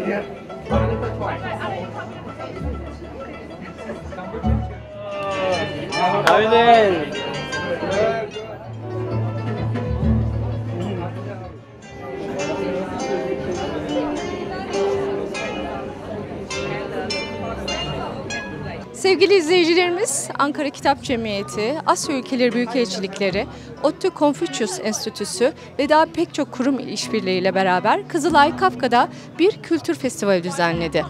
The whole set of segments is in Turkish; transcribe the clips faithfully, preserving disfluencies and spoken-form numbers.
Aynen. Sevgili izleyicilerimiz, Ankara Kitap Cemiyeti, Asya Ülkeleri Büyükelçilikleri, ODTÜ Confucius Enstitüsü ve daha pek çok kurum işbirliğiyle beraber Kızılay Kafka'da bir kültür festivali düzenledi.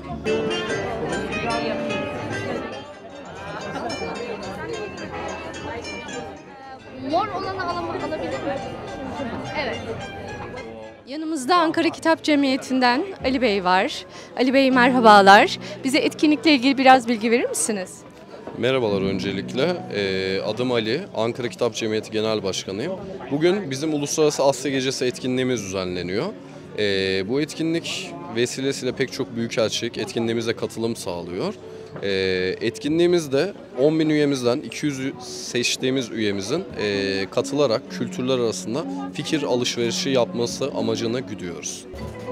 Mor olanı alabilir miyim? Evet. Yanımızda Ankara Kitap Cemiyeti'nden Ali Bey var. Ali Bey merhabalar. Bize etkinlikle ilgili biraz bilgi verir misiniz? Merhabalar öncelikle. Ee, adım Ali, Ankara Kitap Cemiyeti Genel Başkanıyım. Bugün bizim Uluslararası Asya Gecesi etkinliğimiz düzenleniyor. Ee, bu etkinlik vesilesiyle pek çok büyükelçilik etkinliğimize katılım sağlıyor. Ee, etkinliğimizde on bin üyemizden iki yüz seçtiğimiz üyemizin e, katılarak kültürler arasında fikir alışverişi yapması amacına güdüyoruz.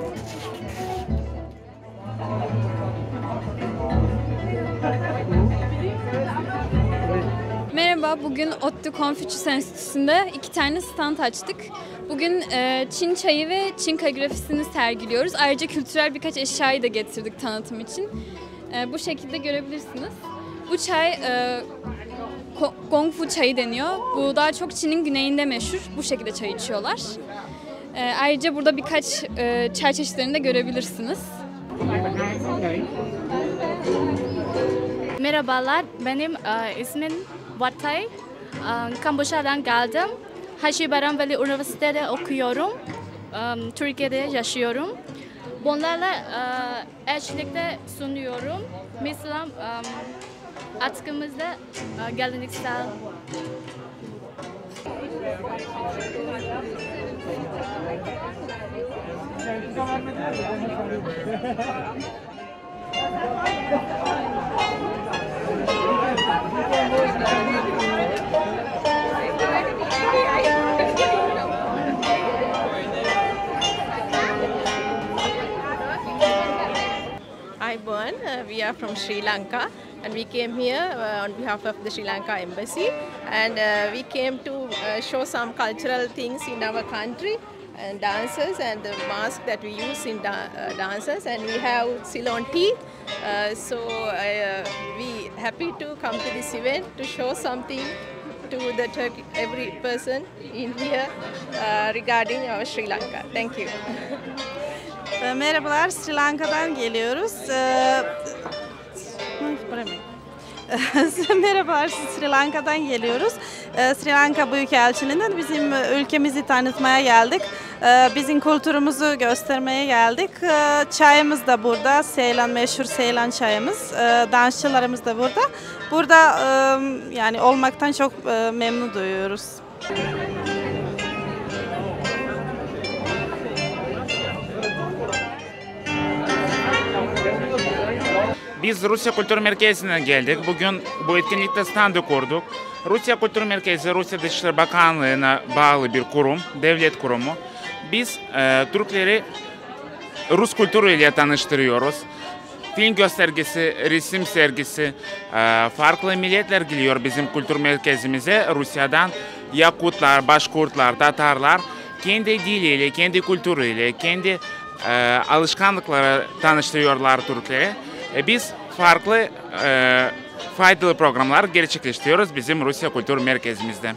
Merhaba, bugün ODTÜ Confucius Enstitüsü'nde iki tane stand açtık. Bugün e, Çin çayı ve Çin kaligrafisini sergiliyoruz. Ayrıca kültürel birkaç eşyayı da getirdik tanıtım için. E, bu şekilde görebilirsiniz. Bu çay e, Gong Fu çayı deniyor. Bu daha çok Çin'in güneyinde meşhur. Bu şekilde çay içiyorlar. E, ayrıca burada birkaç e, çay çeşitlerini de görebilirsiniz. Merhabalar, benim e, ismim Vatay. E, Kamboçya'dan geldim. Haçi Bayram Veli Üniversitesi'de okuyorum. E, Türkiye'de yaşıyorum. Bunlarla e, elçilikte sunuyorum. Mesela e, atkımızda e, geleneksel. Hi, Bhuvan. Uh, we are from Sri Lanka and we came here uh, on behalf of the Sri Lanka Embassy, and uh, we came to uh, show some cultural things in our country and dances and the mask that we use in da uh, dances, and we have Ceylon tea. Uh, so uh, we happy to come to this event to show something to the Turkey, every person in here uh, regarding our Sri Lanka. Thank you. Merhabalar, Sri Lanka'dan geliyoruz. Ee, Merhabalar, Sri Lanka'dan geliyoruz. Ee, Sri Lanka Büyükelçiliğinden bizim ülkemizi tanıtmaya geldik. Ee, bizim kültürümüzü göstermeye geldik. Ee, çayımız da burada, Seylan, meşhur Seylan çayımız. Ee, dansçılarımız da burada. Burada e, yani olmaktan çok e, memnun duyuyoruz. Biz Rusya Kültür Merkezi'ne geldik. Bugün bu etkinlikte standı kurduk. Rusya Kültür Merkezi, Rusya Dışişleri Bakanlığı'na bağlı bir kurum, devlet kurumu. Biz e, Türkleri Rus kültürüyle tanıştırıyoruz. Film göstergesi, resim sergisi, e, farklı milletler geliyor bizim kültür merkezimize. Rusya'dan Yakutlar, Başkurtlar, Tatarlar kendi diliyle, kendi kültürüyle, kendi e, alışkanlıkları tanıştırıyorlar Türkleri. E, biz farklı e, faydalı programlar gerçekleştiriyoruz bizim Rusya Kültür Merkezimizde.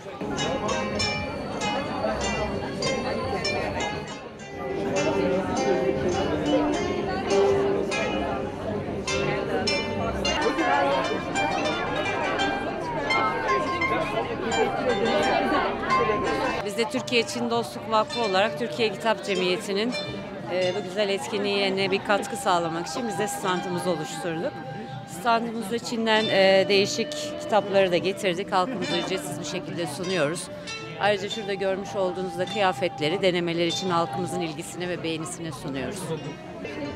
Biz de Türkiye-Çin Dostluk Vakfı olarak Türkiye Kitap Cemiyeti'nin e, bu güzel etkinliğine bir katkı sağlamak için biz de standımızı oluşturduk. Standımızda Çin'den e, değişik kitapları da getirdik. Halkımıza ücretsiz bir şekilde sunuyoruz. Ayrıca şurada görmüş olduğunuzda kıyafetleri denemeler için halkımızın ilgisine ve beğenisine sunuyoruz.